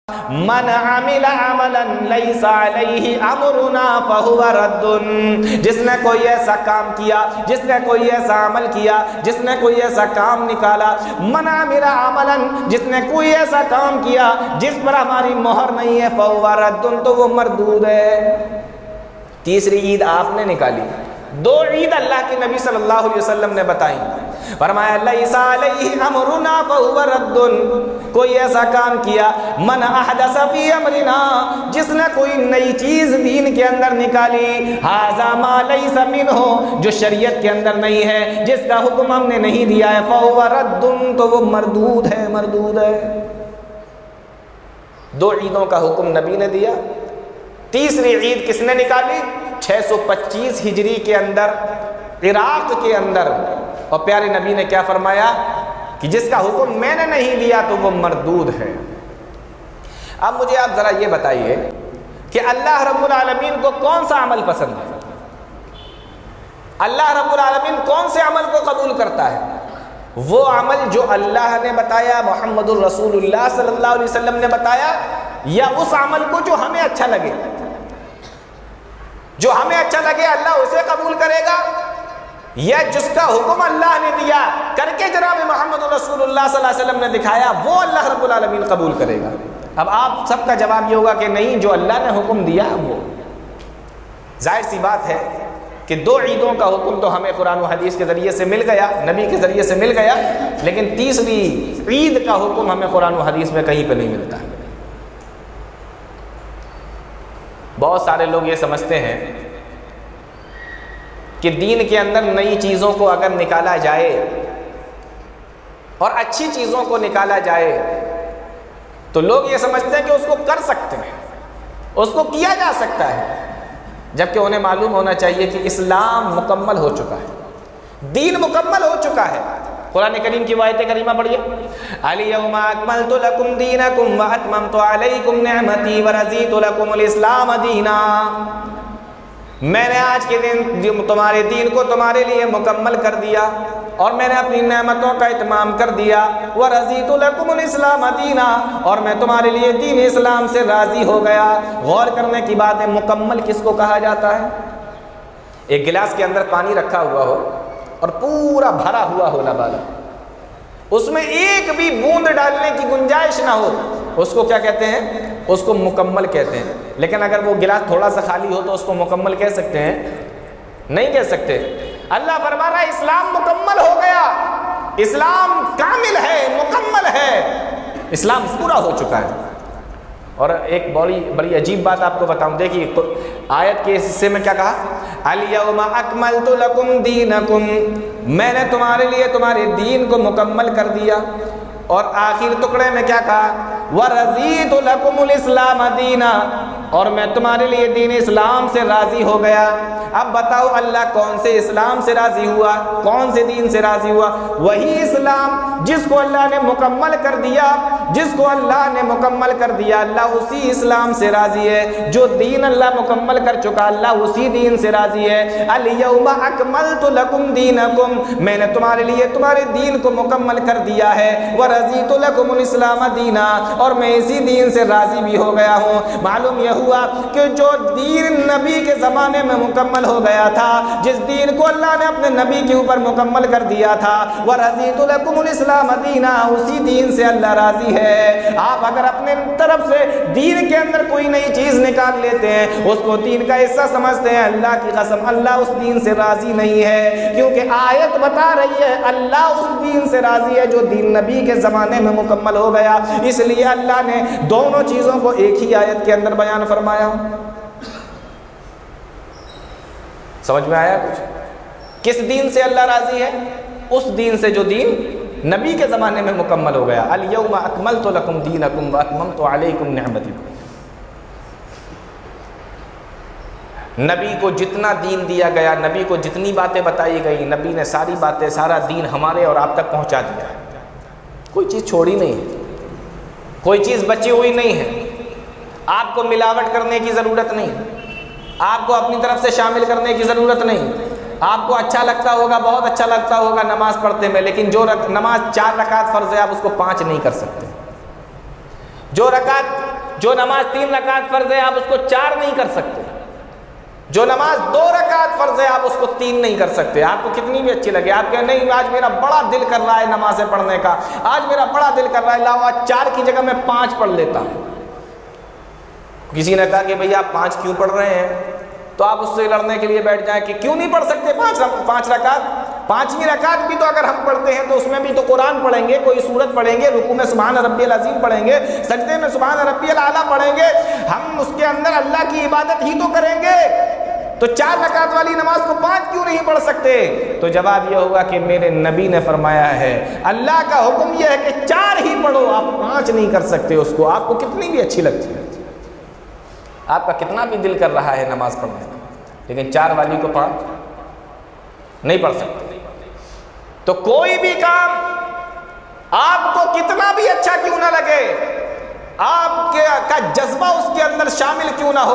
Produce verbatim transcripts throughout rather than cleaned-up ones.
मन अमिल अमलन लैसा अलैहि अमरुना फहुवा रद्दुन, जिसने कोई ऐसा काम किया, जिसने कोई ऐसा अमल किया, जिसने कोई ऐसा काम निकाला, मन अमिल अमलन, जिसने कोई ऐसा काम किया जिस पर हमारी मोहर नहीं है, फहुवा रद्दुन, तो वो मरदूद है। तीसरी ईद आपने निकाली, दो ईद अल्लाह के नबी सल्लल्लाहु अलैहि वसल्लम ने बताई, फरमाया लैसा अलैहि अमरुना फहुवा रद्दुन, कोई ऐसा काम किया, मन अहदस फी अमरिना, जिसने कोई नई चीज दीन के अंदर निकाली, हाज़ा मा लैसा मिन्हु, जो शरीयत के अंदर नहीं है, जिसका हुक्म हमने नहीं दिया है, फहुवा रद्दुन, तो वो मरदूद है, मरदूद है। दो ईदों का हुक्म नबी ने दिया। तीसरी ईद किसने निकाली? छह सौ पच्चीस हिजरी के अंदर इराक के अंदर, और प्यारे नबी ने क्या फरमाया कि जिसका हुक्म मैंने नहीं दिया तो वो मरदूद है। अब मुझे आप जरा ये बताइए कि अल्लाह रब्बुल आलमीन को कौन सा अमल पसंद है? अल्लाह रब्बुल आलमीन कौन से अमल को कबूल करता है? वो अमल जो अल्लाह ने बताया, मोहम्मदुर रसूलुल्लाह सल्लल्लाहु अलैहि वसल्लम ने बताया, या उस अमल को जो हमें अच्छा लगे? जो हमें अच्छा लगे अल्लाह उसे कबूल करेगा, या जिसका हुक्म अल्लाह ने दिया करके जनाब मोहम्मद रसूलुल्लाह सल्लल्लाहु अलैहि वसल्लम ने दिखाया, वो अल्लाह रब्बुल आलमीन कबूल करेगा? अब आप सबका जवाब ये होगा कि नहीं, जो अल्लाह ने हुक्म दिया वो। जाहिर सी बात है कि दो ईदों का हुक्म तो हमें कुरान और हदीस के ज़रिए से मिल गया, नबी के ज़रिए से मिल गया, लेकिन तीसरी ईद का हुक्म हमें कुरान और हदीस में कहीं पर नहीं मिलता। बहुत सारे लोग ये समझते हैं कि दीन के अंदर नई चीज़ों को अगर निकाला जाए और अच्छी चीज़ों को निकाला जाए तो लोग ये समझते हैं कि उसको कर सकते हैं, उसको किया जा सकता है, जबकि उन्हें मालूम होना चाहिए कि इस्लाम मुकम्मल हो चुका है, दीन मुकम्मल हो चुका है। कुरान करीम की आयत करीमा पढ़िए, अल-यौमा अकमलतु लकुम दीनकुम व अतममतु अलैकुम निअमती व रज़ीतु लकुमुल इस्लाम दीना, मैंने आज के दिन तुम्हारे दीन को तुम्हारे लिए मुकम्मल कर दिया और मैंने अपनी नेमतों का इत्माम कर दिया, व रज़ीतु लकुमुल इस्लाम दीना, और मैं तुम्हारे लिए दीन इस्लाम से राज़ी हो गया। गौर करने की बात है, मुकम्मल किसको कहा जाता है? एक गिलास के अंदर पानी रखा हुआ हो और पूरा भरा हुआ हो लबाला, उसमें एक भी बूंद डालने की गुंजाइश ना हो, उसको क्या कहते हैं? उसको मुकम्मल कहते हैं। लेकिन अगर वो गिलास थोड़ा सा खाली हो तो उसको मुकम्मल कह सकते हैं? नहीं कह सकते। अल्लाह फरमा रहा है इस्लाम मुकम्मल हो गया, इस्लाम कामिल है, मुकम्मल है, इस्लाम पूरा हो चुका है। और एक बड़ी बड़ी अजीब बात आपको बताऊं, देखिए तो आयत के हिस्से में क्या कहा, अल-यौमा अकमलतु लकुम दीनकुम, मैंने तुम्हारे लिए तुम्हारे दीन को मुकम्मल कर दिया, और आखिर टुकड़े में क्या कहा, व रज़ीतु लकुमुल इस्लाम दीना, और मैं तुम्हारे लिए दीन इस्लाम से राज़ी हो गया। अब बताओ अल्लाह कौन से इस्लाम से राज़ी हुआ, कौन से दीन से राज़ी हुआ? वही इस्लाम जिसको अल्लाह ने मुकम्मल कर दिया, जिसको अल्लाह ने मुकम्मल कर दिया, अल्लाह उसी इस्लाम से राज़ी है। जो दीन अल्लाह मुकम्मल कर चुका, अल्लाह उसी दीन से राज़ी है। अल-यौमा अकमलतु लकुम दीनकुम, मैंने तुम्हारे लिए तुम्हारे दीन को मुकम्मल कर दिया है, व रज़ीतु लकुमुल इस्लाम दीना, और मैं इसी दीन से राज़ी भी हो गया हूँ। मालूम यह हुआ कि जो दीन नबी के ज़माने में मुकम्मल हो गया था, जिस दीन को अल्लाह ने अपने नबी के ऊपर मुकम्मल कर दिया था, व रज़ीतु लकुमुल इस्लाम दीना, उसी दीन से अल्लाह राज़ी है। आप अगर अपने तरफ से दीन के अंदर कोई नई चीज़ निकाल लेते हैं, उसको दीन का हिस्सा समझते हैं, अल्लाह की कसम अल्लाह उस दीन से राज़ी नहीं है, क्योंकि आयत बता रही है अल्लाह उस दीन से राज़ी है जो दीन नबी के ज़माने में मुकम्मल हो गया। इसलिए अल्लाह ने दोनों चीज़ों को एक ही आयत के अंदर बयान फरमाया। समझ में आया कुछ? किस दीन से अल्लाह राज़ी है? उस दीन से जो दीन नबी के ज़माने में मुकम्मल हो गया। अल-यौमा अकमलतु लकुम दीनकुम व अतममतु अलैकुम निअमती। नबी को जितना दीन दिया गया, नबी को जितनी बातें बताई गई, नबी ने सारी बातें, सारा दीन हमारे और आप तक पहुंचा दिया है। कोई चीज़ छोड़ी नहीं है, कोई चीज़ बची हुई नहीं है। आपको मिलावट करने की ज़रूरत नहीं, आपको अपनी तरफ से शामिल करने की ज़रूरत नहीं। आपको अच्छा लगता होगा, बहुत अच्छा लगता होगा नमाज पढ़ते में, लेकिन जो रक, नमाज चार रकात फ़र्ज़ है, आप उसको पाँच नहीं कर सकते। जो रकात जो नमाज तीन रकात फर्ज है आप उसको चार नहीं कर सकते, जो नमाज दो रकात फर्ज है आप उसको तीन नहीं कर सकते। आपको कितनी भी अच्छी लगे, आप कहें नहीं आज मेरा बड़ा दिल कर रहा है नमाज़ें पढ़ने का, आज मेरा बड़ा दिल कर रहा है, लाओ आज चार की जगह मैं पाँच पढ़ लेता हूँ। किसी ने कहा कि भैया आप पाँच क्यों पढ़ रहे हैं, तो आप उससे लड़ने के लिए बैठ जाएं कि क्यों नहीं पढ़ सकते पाँच पाँच रकात। पाँचवीं रकात भी तो अगर हम पढ़ते हैं तो उसमें भी तो कुरान पढ़ेंगे, कोई सूरत पढ़ेंगे, रुकू में सुभान रब्बियल अज़ीम पढ़ेंगे, सजदे में सुभान रब्बियल आला पढ़ेंगे, हम उसके अंदर अल्लाह की इबादत ही तो करेंगे। तो चार रकात वाली नमाज को पाँच क्यों नहीं पढ़ सकते? तो जवाब यह होगा कि मेरे नबी ने फरमाया है, अल्लाह का हुक्म यह है कि चार ही पढ़ो, आप पाँच नहीं कर सकते उसको। आपको कितनी भी अच्छी लगती है, आपका कितना भी दिल कर रहा है नमाज पढ़ने का, लेकिन चार वाली को पाँच नहीं पढ़ सकते। तो कोई भी काम आपको कितना भी अच्छा क्यों ना लगे, आपके का जज्बा उसके अंदर शामिल क्यों ना हो,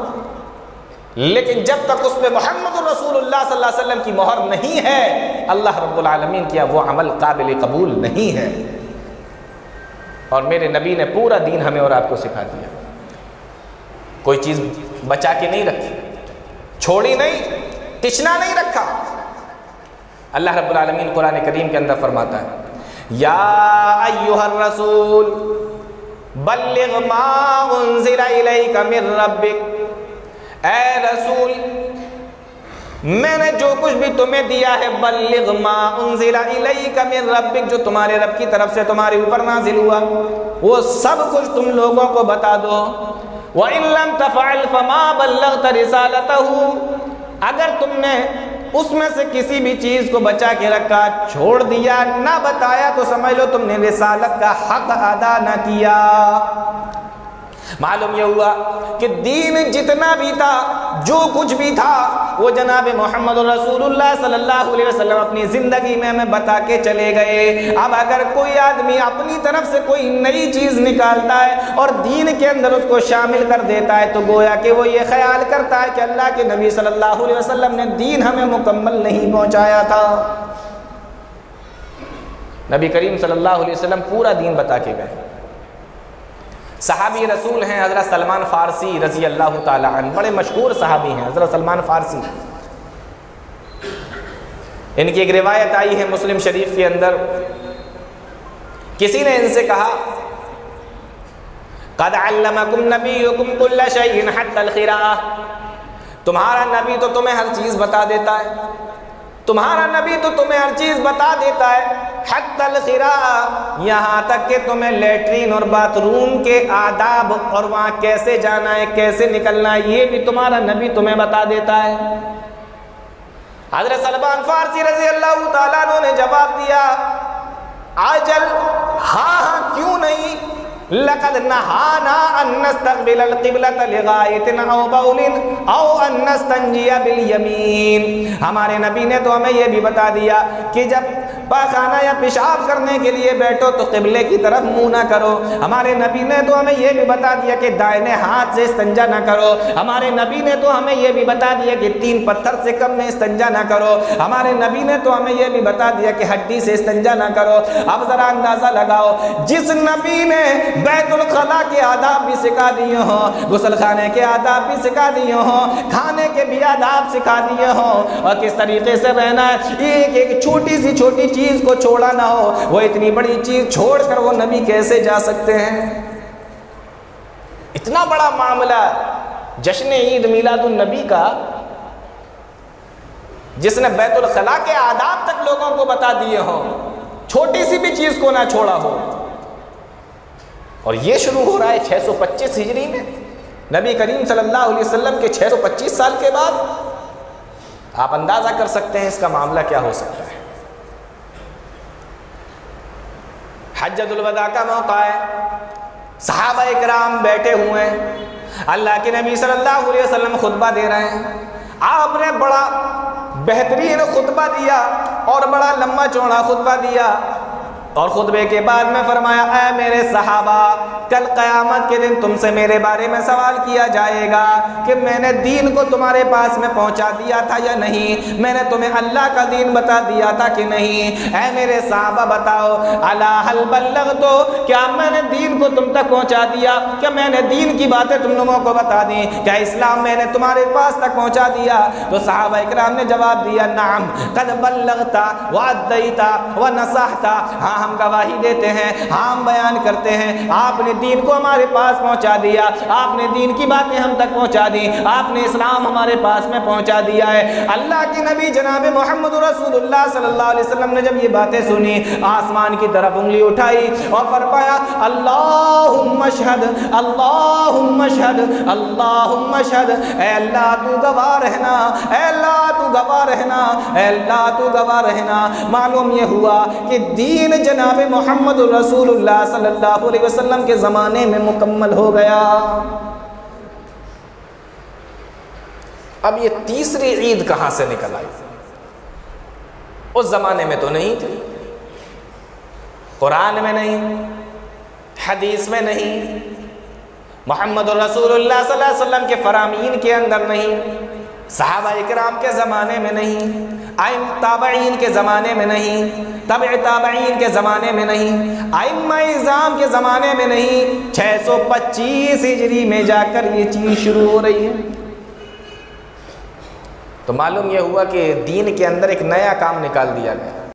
लेकिन जब तक उसमें मोहम्मद रसूलुल्लाह सल्लल्लाहु अलैहि वसल्लम की मोहर नहीं है, अल्लाह रब्बुल आलमीन किया वो अमल काबिल कबूल नहीं है। और मेरे नबी ने पूरा दीन हमें और आपको सिखा दिया, कोई चीज़ बचा के नहीं रखी, छोड़ी नहीं, तिचना नहीं रखा। अल्लाह रब्बुल आलमीन कुरान करीम के अंदर फरमाता है, या अय्युहर रसूल बल्लिग मा उन्ज़िला इलैका मिर रब्बिक, ऐ रसूल मैंने जो कुछ भी तुम्हें दिया है, बल्लिग मा उन्ज़िला इलैका मिर रब्बिक, जो तुम्हारे रब की तरफ से तुम्हारे ऊपर नाजिल हुआ, वो सब कुछ तुम लोगों को बता दो। व इन लम तफ़अल फमा बल्लग़त रिसालतहु, अगर तुमने उसमें से किसी भी चीज़ को बचा के रखा, छोड़ दिया, ना बताया, तो समझ लो तुमने रिसालत का हक अदा ना किया। मालूम यह हुआ कि दीन जितना भी था, जो कुछ भी था, वो जनाब मोहम्मद रसूलुल्लाह सल्लल्लाहु अलैहि वसल्लम अपनी ज़िंदगी में हमें बता के चले गए। अब अगर कोई आदमी अपनी तरफ से कोई नई चीज़ निकालता है और दीन के अंदर उसको शामिल कर देता है, तो गोया कि वो ये ख्याल करता है कि अल्लाह के नबी सल्लल्लाहु अलैहि वसल्लम ने दीन हमें मुकम्मल नहीं पहुँचाया था। नबी करीम सल्लल्लाहु अलैहि वसल्लम पूरा दीन बता के गए। सहाबी रसूल हैं हज़रत सलमान फ़ारसी रज़ी अल्लाह ताला अन्हु, बड़े मशहूर सहाबी हैं हज़रत सलमान फ़ारसी। इनकी एक रिवायत आई है मुस्लिम शरीफ के अंदर, किसी ने इनसे कहा, क़द अल्लमकुम नबियुकुम कुल्ल शैइन हत्तल क़िराअह, तुम्हारा नबी तो तुम्हें हर चीज़ बता देता है, तुम्हारा नबी तो तुम्हें हर चीज़ बता देता है, हत्तल क़िराअह, यहाँ तक कि तुम्हें लेटरीन और बाथरूम के आदाब और वहाँ कैसे जाना है, कैसे निकलना है, ये भी तुम्हारा नबी तुम्हें बता देता है। हज़रत सलमान फ़ारसी रज़ी अल्लाह ताला अन्हु ने जवाब दिया, आजल, हाँ हाँ क्यों नहीं, लक़द नहाना अन नस्तक़बिलल क़िबलत लिग़ाइतिन औ बौलिन औ अन नस्तंजिया बिल यमीन, हमारे नबी ने तो हमें यह भी बता दिया कि जब पाखाना या पेशाब करने के लिए बैठो तो क़िबले की तरफ मुंह ना करो। हमारे नबी ने तो हमें यह भी बता दिया कि दाहिने हाथ से इस्तिंजा ना करो। हमारे नबी ने तो हमें यह भी बता दिया कि तीन पत्थर से कम में इस्तिंजा ना करो। हमारे नबी ने तो हमें यह भी बता दिया कि हड्डी से इस्तिंजा ना करो। अब ज़रा अंदाज़ा लगाओ, जिस नबी ने बैतुल खला के आदाब भी सिखा दिए हों, गुसल खाने के आदाब भी सिखा दिए हों, खाने के भी आदाब सिखा दिए हों, और किस तरीके से रहना है, एक एक छोटी सी छोटी चीज़ को छोड़ा ना हो, वो इतनी बड़ी चीज़ छोड़कर वो नबी कैसे जा सकते हैं? इतना बड़ा मामला जश्न ईद मिलादुन नबी का, जिसने बैतुल खला के आदाब तक लोगों को बता दिए हों, छोटी सी भी चीज़ को ना छोड़ा हो, और ये शुरू हो रहा है छह सौ पच्चीस हिजरी में, नबी करीम सल्लल्लाहु अलैहि वसल्लम के छह सौ पच्चीस साल के बाद। आप अंदाज़ा कर सकते हैं इसका मामला क्या हो सकता है। हज्जतुल वदा का मौका है, सहाबा इकराम बैठे हुए हैं, अल्लाह के नबी सल्लल्लाहु अलैहि वसल्लम खुतबा दे रहे हैं। आपने बड़ा बेहतरीन खुतबा दिया और बड़ा लंबा चौड़ा खुतबा दिया। और खुतबे के बाद में फरमाया, ऐ मेरे सहाबा, कल क़यामत के दिन तुमसे मेरे बारे में सवाल किया जाएगा कि मैंने दीन को तुम्हारे पास में पहुंचा दिया था या नहीं, मैंने तुम्हें अल्लाह का दीन बता दिया था कि नहीं। ऐ मेरे सहाबा बताओ, अला हल बल्लग, तो क्या मैंने दीन को तुम तक पहुंचा दिया? क्या मैंने दीन की बातें तुम लोगों को बता दी? क्या इस्लाम मैंने तुम्हारे पास तक पहुंचा दिया? तो सहाबा इकराम ने जवाब दिया, नाम कद बल्लगता व अद्दैता व नसहता, हाँ हम गवाही देते हैं, हाँ हम बयान करते हैं, आपने दीन को हमारे पास पहुंचा दिया, आपने दीन की बातें हम तक पहुंचा दी, आपने इस्लाम हमारे पास में पहुंचा दिया है। अल्लाह के नबी जनाब मोहम्मद रसूलुल्लाह सल्लल्लाहु अलैहि वसल्लम ने जब ये बातें सुनी, आसमान की तरफ उंगली उठाई और फरमाया, अल्लाहुम्मा शहद, अल्लाहुम्मा शहद, अल्लाहुम्मा शहद, ऐ अल्लाह तू गवाह रहना, ऐ अल्लाह तू गवाह रहना, ऐ अल्लाह तू गवाह रहना। मालूम ये हुआ कि दीन जनाब मोहम्मद रसूलुल्लाह सल्लल्लाहु अलैहि वसल्लम के ज़माने में मुकम्मल हो गया। अब ये तीसरी ईद कहाँ से निकल आई? उस ज़माने में तो नहीं थी, कुरान में नहीं, हदीस में नहीं, मोहम्मद रसूलुल्लाह सल्लल्लाहु अलैहि वसल्लम के फरामीन के अंदर नहीं, सहाबा इकराम के ज़माने में नहीं, आइम ताबईन के ज़माने में नहीं, तबे ताबईन के ज़माने में नहीं, आइम्मा इज़ाम के ज़माने में नहीं, छः सौ पच्चीस हिजरी में जाकर ये चीज़ शुरू हो रही है। तो मालूम यह हुआ कि दीन के अंदर एक नया काम निकाल दिया गया।